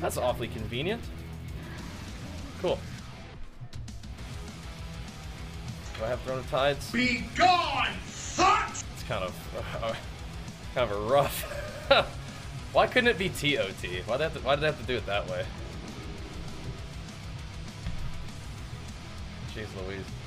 That's awfully convenient. Cool. Do I have Throne of Tides? Be gone, fuck! It's kind of a rough. Why couldn't it be TOT? Why did I have to do it that way? Jeez Louise.